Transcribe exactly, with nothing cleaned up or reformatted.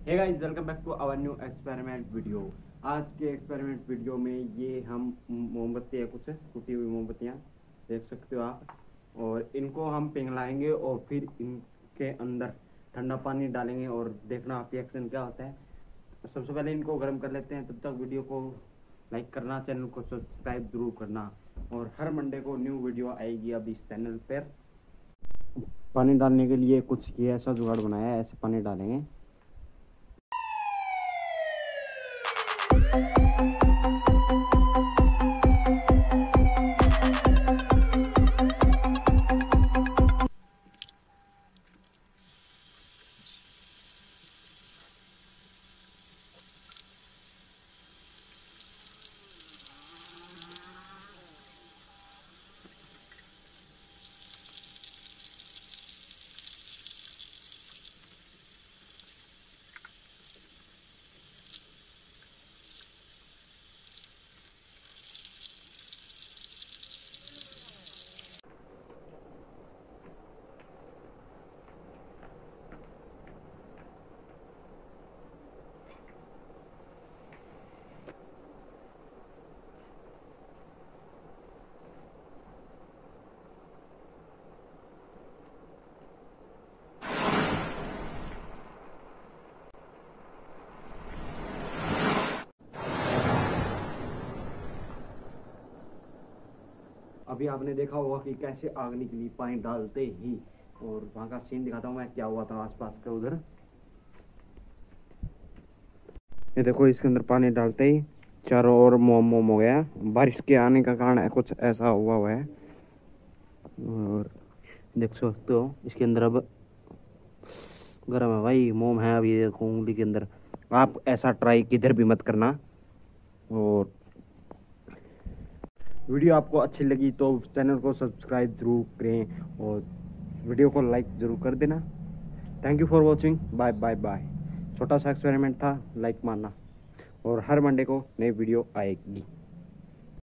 Hey guys, welcome back to our new experiment video. आज के experiment video में ये हम मोमबत्ती है, कुछ टूटी हुई मोमबत्तियाँ देख सकते हो आप, और इनको हम पिघलाएंगे और फिर इनके अंदर ठंडा पानी डालेंगे और देखना आप रिएक्शन क्या होता है। सबसे पहले इनको गर्म कर लेते हैं, तब तक वीडियो को लाइक करना, चैनल को सब्सक्राइब जरूर करना, और हर मंडे को न्यू वीडियो आएगी अब इस चैनल पर। पानी डालने के लिए कुछ ये ऐसा जुगाड़ बनाया है, ऐसे पानी डालेंगे। अभी आपने देखा होगा कि कैसे आग निकली पानी डालते ही, और वहां का सीन दिखाता हूँ मैं क्या हुआ था आसपास का उधर। ये देखो, इसके अंदर पानी डालते ही चारों ओर मोम मोम हो गया। बारिश के आने का कारण कुछ ऐसा हुआ हुआ है, और देख सकते हो इसके अंदर अब गर्म है भाई, मोम है अभी देखो उंगली के अंदर। आप ऐसा ट्राई किधर भी मत करना। और वीडियो आपको अच्छी लगी तो चैनल को सब्सक्राइब जरूर करें और वीडियो को लाइक जरूर कर देना। Thank you for watching, bye bye bye. छोटा सा एक्सपेरिमेंट था, लाइक मारना, और हर मंडे को नई वीडियो आएगी।